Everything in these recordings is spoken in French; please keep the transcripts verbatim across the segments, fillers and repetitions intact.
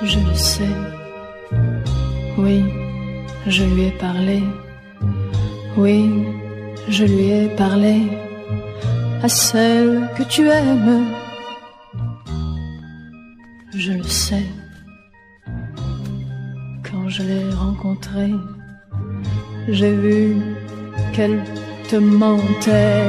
je le sais. Oui, je lui ai parlé. Oui, je lui ai parlé à celle que tu aimes. Je le sais. Quand je l'ai rencontrée, j'ai vu qu'elle te mentait.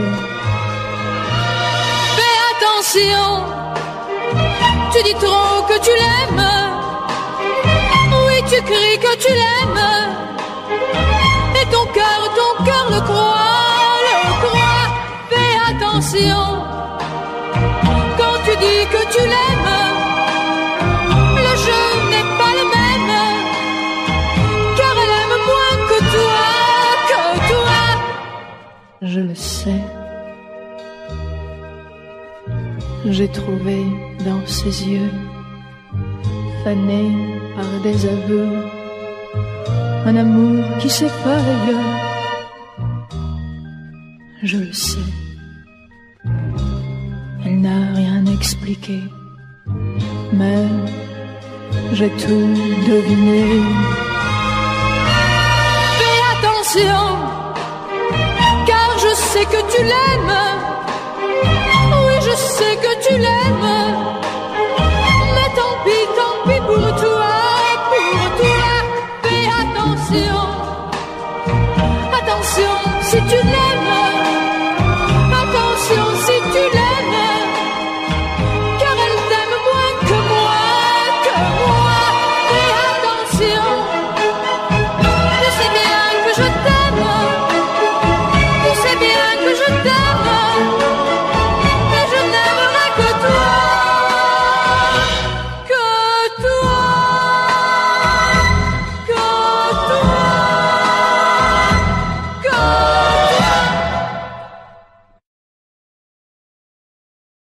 Fais attention, tu dis trop que tu l'aimes. Oui, tu cries que tu l'aimes. Et ton cœur, ton cœur le croit, le croit. Fais attention, quand tu dis que tu l'aimes, le jeu n'est pas le même. Car elle aime moins que toi, que toi. Je le sais. J'ai trouvé dans ses yeux, fanés par des aveux, un amour qui s'effeuille. Je le sais. Elle n'a rien expliqué, mais j'ai tout deviné. Fais attention, car je sais que tu l'aimes. Oui, je sais que tu l'aimes. Mais tant pis, tant pis pour toi, pour toi. Fais attention, attention, si tu l'aimes.